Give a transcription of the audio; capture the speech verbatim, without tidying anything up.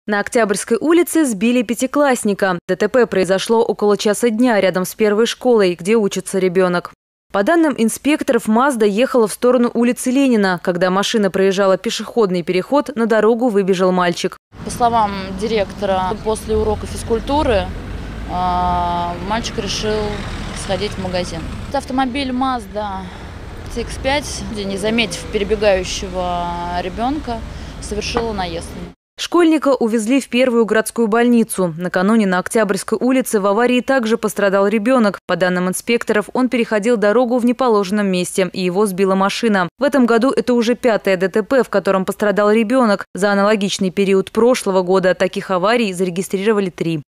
На Октябрьской улице сбили пятиклассника. ДТП произошло около часа дня рядом с первой школой, где учится ребенок. По данным инспекторов, Мазда ехала в сторону улицы Ленина. Когда машина проезжала пешеходный переход, на дорогу выбежал мальчик. По словам директора, после урока физкультуры мальчик решил сходить в магазин. Это автомобиль Мазда си икс пять, не заметив перебегающего ребенка, совершила наезд. Школьника увезли в первую городскую больницу. Накануне на Октябрьской улице в аварии также пострадал ребенок. По данным инспекторов, он переходил дорогу в неположенном месте, и его сбила машина. В этом году это уже пятое ДТП, в котором пострадал ребенок. За аналогичный период прошлого года таких аварий зарегистрировали три.